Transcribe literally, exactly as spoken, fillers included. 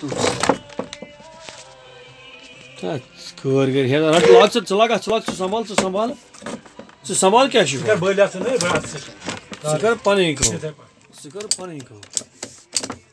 कर कर हे रट लाग च लगा च लाग च संभाल च संभाल च संभाल क्या छु कर बोलिया से नहीं बड़ा से कर पने को कर पने को